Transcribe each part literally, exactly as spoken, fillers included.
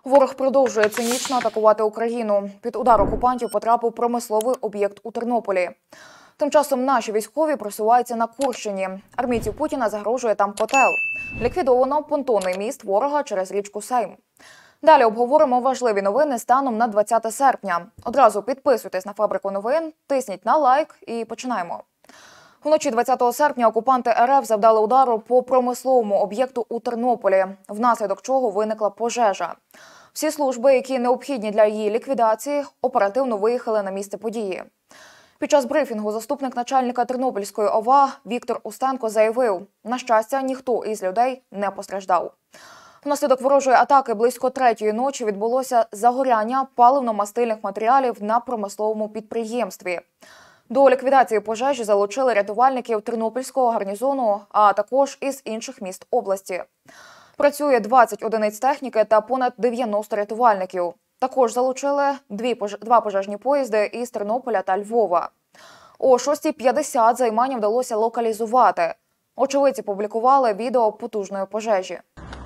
Ворог продовжує цинічно атакувати Україну. Під удар окупантів потрапив промисловий об'єкт у Тернополі. Тим часом наші військові просуваються на Курщині. Армійців Путіна загрожує там котел. Ліквідовано понтонний міст ворога через річку Сейм. Далі обговоримо важливі новини станом на двадцяте серпня. Одразу підписуйтесь на фабрику новин, тисніть на лайк і починаємо. Вночі двадцятого серпня окупанти РФ завдали удару по промисловому об'єкту у Тернополі, внаслідок чого виникла пожежа. Всі служби, які необхідні для її ліквідації, оперативно виїхали на місце події. Під час брифінгу заступник начальника Тернопільської ОВА Віктор Устенко заявив, на щастя, ніхто із людей не постраждав. Внаслідок ворожої атаки близько третьої ночі відбулося загоряння паливно-мастильних матеріалів на промисловому підприємстві. До ліквідації пожежі залучили рятувальників Тернопільського гарнізону, а також із інших міст області. Працює двадцять одиниць техніки та понад дев'яносто рятувальників. Також залучили дві пож... два пожежні поїзди із Тернополя та Львова. О шостій п'ятдесят займання вдалося локалізувати. Очевидці публікували відео потужної пожежі.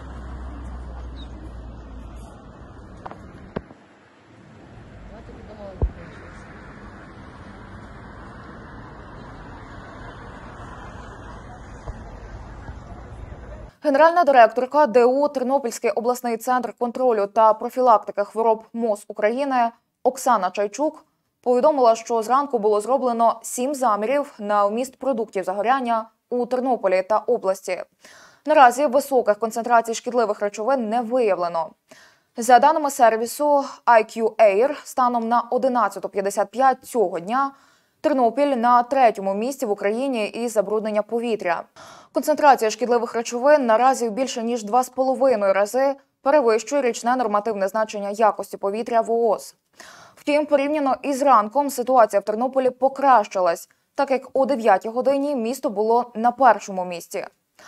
Генеральна директорка ДЕУ Тернопільський обласний центр контролю та профілактики хвороб МОЗ України Оксана Чайчук повідомила, що зранку було зроблено сім замірів на вміст продуктів загоряння у Тернополі та області. Наразі високих концентрацій шкідливих речовин не виявлено. За даними сервісу ай кью Air, станом на одинадцяту п'ятдесят п'ять цього дня Тернопіль на третьому місці в Україні із забруднення повітря. Концентрація шкідливих речовин наразі в більше ніж два з половиною рази перевищує річне нормативне значення якості повітря ВООЗ. Втім, порівняно із ранком ситуація в Тернополі покращилась, так як о дев'ятій годині місто було на першому місці.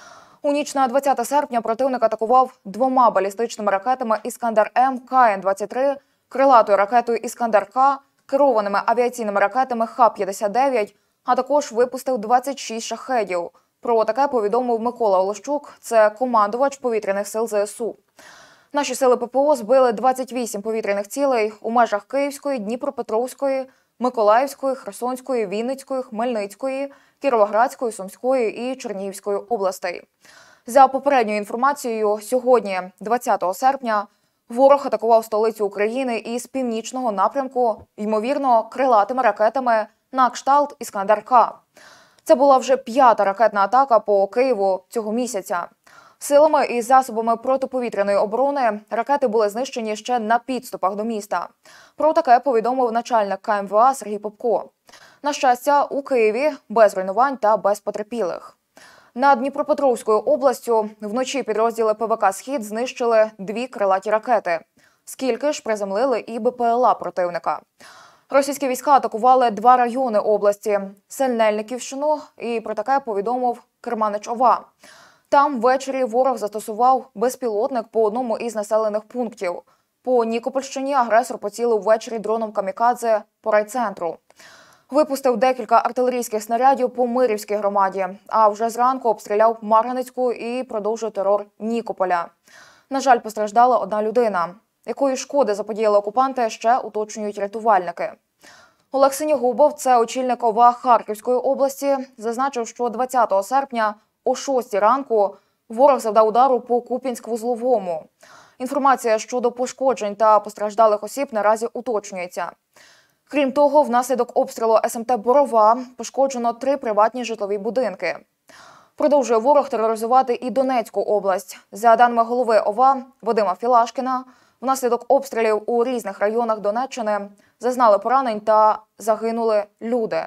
У ніч на двадцяте серпня противник атакував двома балістичними ракетами «Іскандер-М» Ка Ен двадцять три, крилатою ракетою «Іскандер-К», керованими авіаційними ракетами Ха п'ятдесят дев'ять, а також випустив двадцять шість шахедів. Про таке повідомив Микола Олещук, це командувач повітряних сил Зе Ес У. Наші сили Пе Пе О збили двадцять вісім повітряних цілей у межах Київської, Дніпропетровської, Миколаївської, Херсонської, Вінницької, Хмельницької, Кіровоградської, Сумської і Чернігівської областей. За попередньою інформацією, сьогодні, двадцятого серпня, ворог атакував столицю України із північного напрямку, ймовірно, крилатими ракетами на кшталт «Іскандер-К». Це була вже п'ята ракетна атака по Києву цього місяця. Силами і засобами протиповітряної оборони ракети були знищені ще на підступах до міста. Про таке повідомив начальник Ка Ем Ве А Сергій Попко. На щастя, у Києві без руйнувань та без потерпілих. Над Дніпропетровською областю вночі підрозділи Пе Ве Ка «Схід» знищили дві крилаті ракети. Скільки ж приземлили і Бе Пе Ел А противника. Російські війська атакували два райони області – Синельниківщину, і про таке повідомив керманич ОВА. Там ввечері ворог застосував безпілотник по одному із населених пунктів. По Нікопольщині агресор поцілив ввечері дроном камікадзе по райцентру. Випустив декілька артилерійських снарядів по Мирівській громаді, а вже зранку обстріляв Марганецьку і продовжує терор Нікополя. На жаль, постраждала одна людина. Якої шкоди заподіяли окупанти, ще уточнюють рятувальники. Олег Синігубов, це очільник ОВА Харківської області, зазначив, що двадцятого серпня о шостій ранку ворог завдав удару по Куп'янськ-Вузловому. Інформація щодо пошкоджень та постраждалих осіб наразі уточнюється. Крім того, внаслідок обстрілу Ес Ем Те «Борова» пошкоджено три приватні житлові будинки. Продовжує ворог тероризувати і Донецьку область. За даними голови ОВА Вадима Філашкіна, внаслідок обстрілів у різних районах Донеччини зазнали поранень та загинули люди.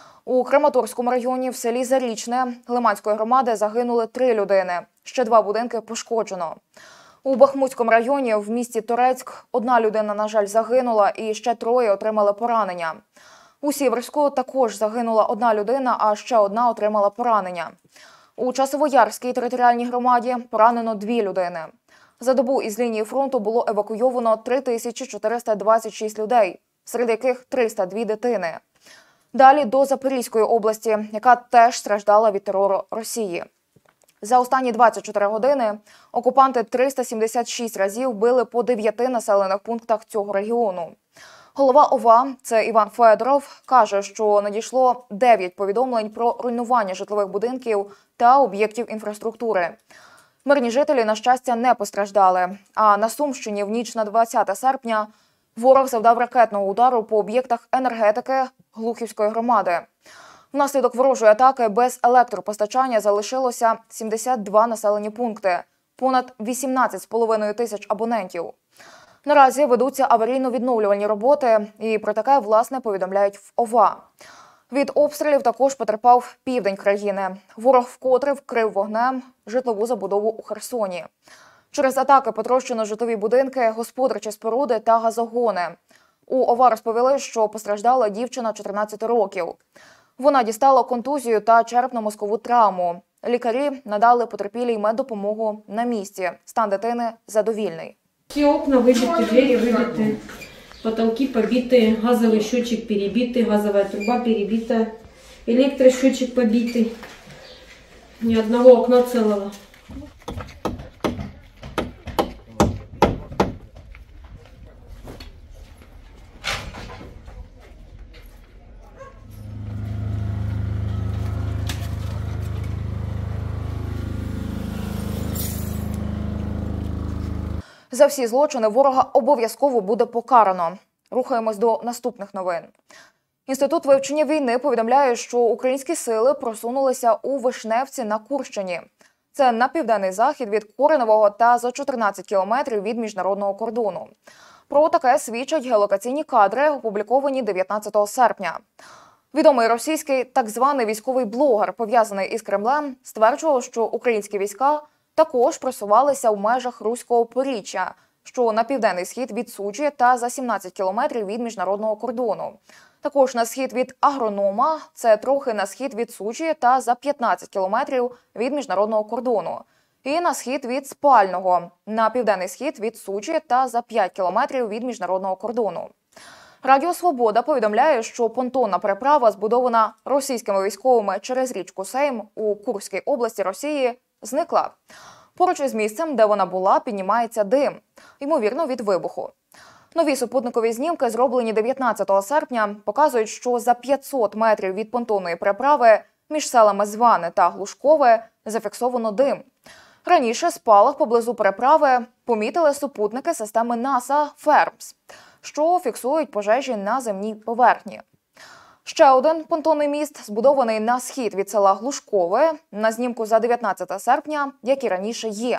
У Краматорському районі в селі Зарічне Лиманської громади загинули три людини, ще два будинки пошкоджено. У Бахмутському районі в місті Торецьк одна людина, на жаль, загинула і ще троє отримали поранення. У Сіверську також загинула одна людина, а ще одна отримала поранення. У Часовоярській територіальній громаді поранено дві людини. За добу із лінії фронту було евакуйовано три тисячі чотириста двадцять шість людей, серед яких триста дві дитини. Далі до Запорізької області, яка теж страждала від терору Росії. За останні двадцять чотири години окупанти триста сімдесят шість разів били по дев'яти населених пунктах цього регіону. Голова ОВА, це Іван Федоров, каже, що надійшло дев'ять повідомлень про руйнування житлових будинків та об'єктів інфраструктури. Мирні жителі, на щастя, не постраждали. А на Сумщині в ніч на двадцяте серпня ворог завдав ракетного удару по об'єктах енергетики Глухівської громади. Внаслідок ворожої атаки без електропостачання залишилося сімдесят два населені пункти, понад вісімнадцять з половиною тисяч абонентів. Наразі ведуться аварійно-відновлювальні роботи, і про таке, власне, повідомляють в ОВА. Від обстрілів також потерпав південь країни. Ворог вкотре вкрив вогнем житлову забудову у Херсоні. Через атаки потрощено житлові будинки, господарчі споруди та газогони. У ОВА розповіли, що постраждала дівчина чотирнадцяти років. Вона дістала контузію та черепно-мозкову травму. Лікарі надали потерпілій меддопомогу на місці. Стан дитини задовільний. Все окна выбиты, двери выбиты, потолки побиты, газовый счетчик перебитый, газовая труба перебита, электросчетчик побитый, ни одного окна целого. За всі злочини ворога обов'язково буде покарано. Рухаємось до наступних новин. Інститут вивчення війни повідомляє, що українські сили просунулися у Вишневці на Курщині. Це на південний захід від Коренового та за чотирнадцять кілометрів від міжнародного кордону. Про таке свідчать геолокаційні кадри, опубліковані дев'ятнадцятого серпня. Відомий російський так званий військовий блогер, пов'язаний із Кремлем, стверджував, що українські війська також просувалися в межах Руського Поріччя, що на південний схід від Сучі та за сімнадцять кілометрів від міжнародного кордону. Також на схід від Агронома, це трохи на схід від Сучі та за п'ятнадцять кілометрів від міжнародного кордону. І на схід від Спального, на південний схід від Сучі та за п'ять кілометрів від міжнародного кордону. Радіо «Свобода» повідомляє, що понтонна переправа, збудована російськими військовими через річку Сейм у Курській області Росії, зникла. Поруч із місцем, де вона була, піднімається дим, ймовірно, від вибуху. Нові супутникові знімки, зроблені дев'ятнадцятого серпня, показують, що за п'ятсот метрів від понтонної переправи між селами Зване та Глушкове зафіксовано дим. Раніше спалах поблизу переправи помітили супутники системи НАСА «Фермс», що фіксують пожежі на земній поверхні. Ще один понтонний міст, збудований на схід від села Глушкове, на знімку за дев'ятнадцяте серпня, як і раніше є.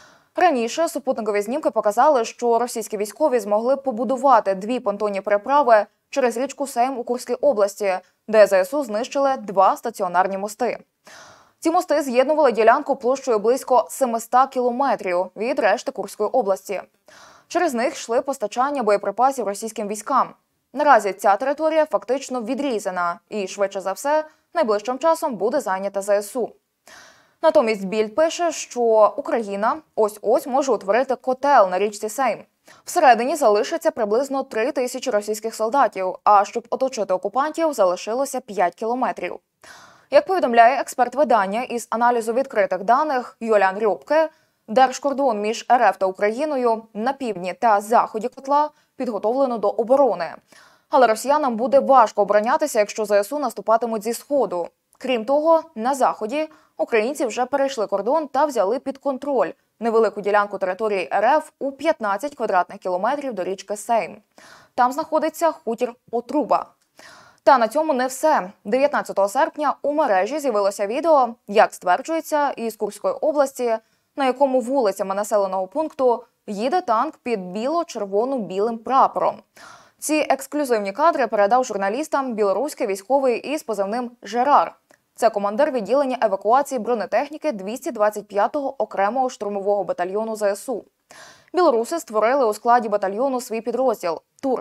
Раніше супутникові знімки показали, що російські військові змогли побудувати дві понтонні переправи через річку Сейм у Курській області, де ЗСУ знищили два стаціонарні мости. Ці мости з'єднували ділянку площею близько семисот кілометрів від решти Курської області. Через них йшли постачання боєприпасів російським військам. Наразі ця територія фактично відрізана і, швидше за все, найближчим часом буде зайнята ЗСУ. Натомість Більд пише, що Україна ось-ось може утворити котел на річці Сейм. Всередині залишиться приблизно три тисячі російських солдатів, а щоб оточити окупантів, залишилося п'ять кілометрів. Як повідомляє експерт видання із аналізу відкритих даних Юліан Рьопке, держкордон між РФ та Україною на півдні та заході котла підготовлено до оборони. Але росіянам буде важко оборонятися, якщо ЗСУ наступатимуть зі сходу. Крім того, на заході українці вже перейшли кордон та взяли під контроль невелику ділянку території РФ у п'ятнадцять квадратних кілометрів до річки Сейм. Там знаходиться хутір Отруба. Та на цьому не все. дев'ятнадцятого серпня у мережі з'явилося відео, як стверджується, із Курської області, на якому вулицями населеного пункту їде танк під біло-червоно-білим прапором. Ці ексклюзивні кадри передав журналістам білоруський військовий із позивним «Жерар». Це командир відділення евакуації бронетехніки двісті двадцять п'ятого окремого штурмового батальйону ЗСУ. Білоруси створили у складі батальйону свій підрозділ – «Тур».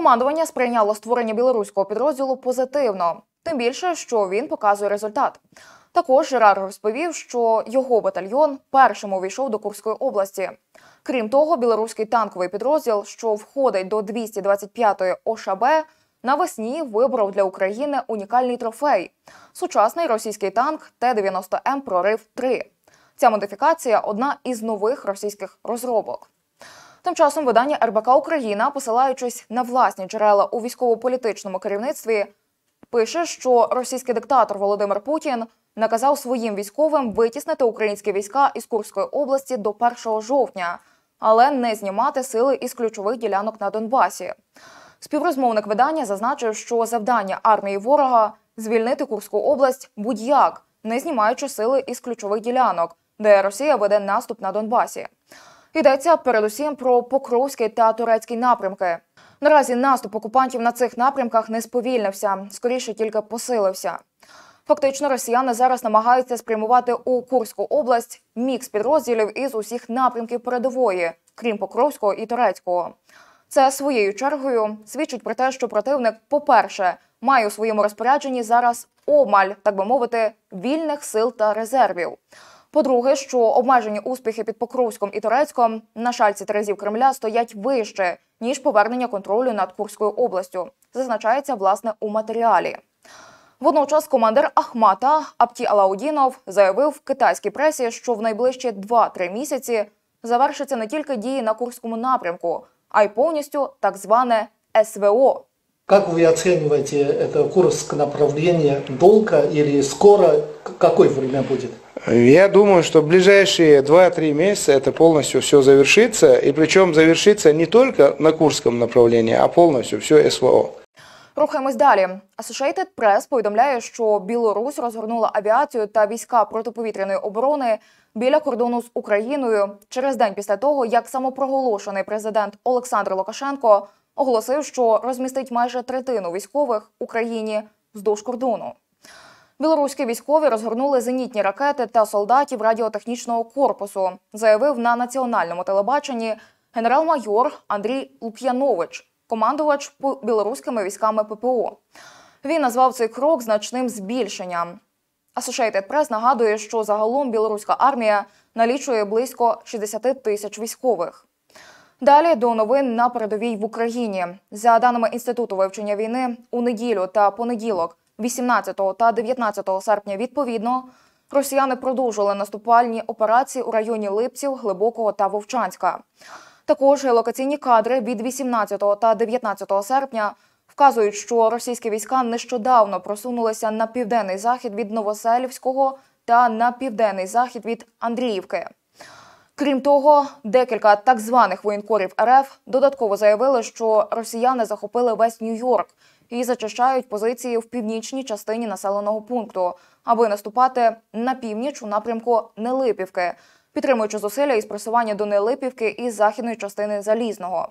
Командування сприйняло створення білоруського підрозділу позитивно, тим більше, що він показує результат. Також Жерар розповів, що його батальйон першим увійшов до Курської області. Крім того, білоруський танковий підрозділ, що входить до двісті двадцять п'ятої О Ш Б, навесні виборов для України унікальний трофей – сучасний російський танк Т дев'яносто М «Прорив три». Ця модифікація – одна із нових російських розробок. Тим часом видання Ер Бе Ка Україна, посилаючись на власні джерела у військово-політичному керівництві, пише, що російський диктатор Володимир Путін наказав своїм військовим витіснити українські війська із Курської області до першого жовтня, але не знімати сили із ключових ділянок на Донбасі. Співрозмовник видання зазначив, що завдання армії ворога – звільнити Курську область будь-як, не знімаючи сили із ключових ділянок, де Росія веде наступ на Донбасі. Йдеться передусім про Покровський та Турецький напрямки. Наразі наступ окупантів на цих напрямках не сповільнився, скоріше тільки посилився. Фактично, росіяни зараз намагаються спрямувати у Курську область мікс підрозділів із усіх напрямків передової, крім Покровського і Турецького. Це своєю чергою свідчить про те, що противник, по-перше, має у своєму розпорядженні зараз обмаль, так би мовити, вільних сил та резервів. По-друге, що обмежені успіхи під Покровськом і Турецьком на шальці терезів Кремля стоять вище, ніж повернення контролю над Курською областю, зазначається, власне, у матеріалі. Водночас командир Ахмата Апті Алаудінов заявив в китайській пресі, що в найближчі два-три місяці завершаться не тільки дії на Курському напрямку, а й повністю так зване С В О. Как вы оцениваете это Курск направление? Долго или скоро? Какое время будет? Я думаю, что в ближайшие два-три месяца это полностью все завершится. И причем завершится не только на Курском направлении, а полностью все С В О. Рухаємось далі. Associated Press повідомляє, що Білорусь розгорнула авіацію та війська протиповітряної оборони біля кордону з Україною через день після того, як самопроголошений президент Олександр Лукашенко оголосив, що розмістить майже третину військових в Україні вздовж кордону. Білоруські військові розгорнули зенітні ракети та солдатів радіотехнічного корпусу, заявив на національному телебаченні генерал-майор Андрій Лук'янович, командувач білоруськими військами П П О. Він назвав цей крок значним збільшенням. Associated Press нагадує, що загалом білоруська армія налічує близько шістдесят тисяч військових. Далі до новин на передовій в Україні. За даними Інституту вивчення війни, у неділю та понеділок, вісімнадцятого та дев'ятнадцятого серпня відповідно, росіяни продовжили наступальні операції у районі Липців, Глибокого та Вовчанська. Також локаційні кадри від вісімнадцятого та дев'ятнадцятого серпня вказують, що російські війська нещодавно просунулися на південний захід від Новоселівського та на південний захід від Андріївки. Крім того, декілька так званих воєнкорів Р Ф додатково заявили, що росіяни захопили весь Нью-Йорк і зачищають позиції в північній частині населеного пункту, аби наступати на північ у напрямку Нелипівки, підтримуючи зусилля із просування до Нелипівки із західної частини Залізного.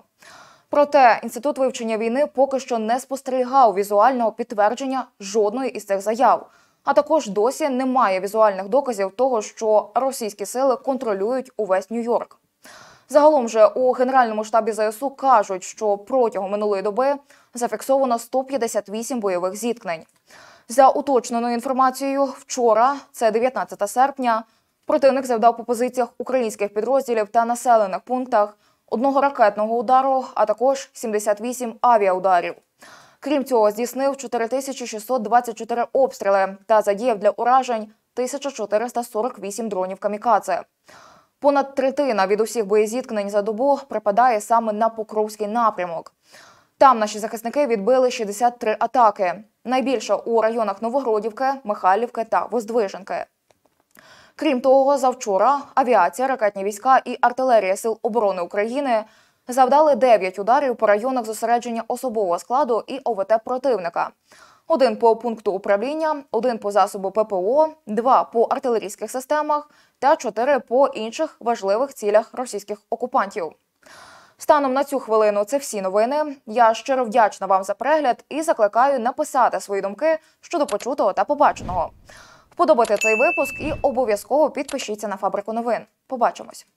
Проте Інститут вивчення війни поки що не спостерігав візуального підтвердження жодної із цих заяв, а також досі немає візуальних доказів того, що російські сили контролюють увесь Нью-Йорк. Загалом же у Генеральному штабі З С У кажуть, що протягом минулої доби зафіксовано сто п'ятдесят вісім бойових зіткнень. За уточненою інформацією, вчора, це дев'ятнадцятого серпня, противник завдав по позиціях українських підрозділів та населених пунктах одного ракетного удару, а також сімдесят вісім авіаударів. Крім цього, здійснив чотири тисячі шістсот двадцять чотири обстріли та задіяв для уражень тисячу чотириста сорок вісім дронів камікадзе. Понад третина від усіх боєзіткнень за добу припадає саме на Покровський напрямок. Там наші захисники відбили шістдесят три атаки. Найбільше у районах Новогродівки, Михайлівки та Воздвиженки. Крім того, завчора авіація, ракетні війська і артилерія Сил оборони України завдали дев'ять ударів по районах зосередження особового складу і О В Т противника. Один по пункту управління, один по засобу П П О, два по артилерійських системах та чотири по інших важливих цілях російських окупантів. Станом на цю хвилину це всі новини. Я щиро вдячна вам за перегляд і закликаю написати свої думки щодо почутого та побаченого. Вподобайте цей випуск і обов'язково підпишіться на Фабрику новин. Побачимось!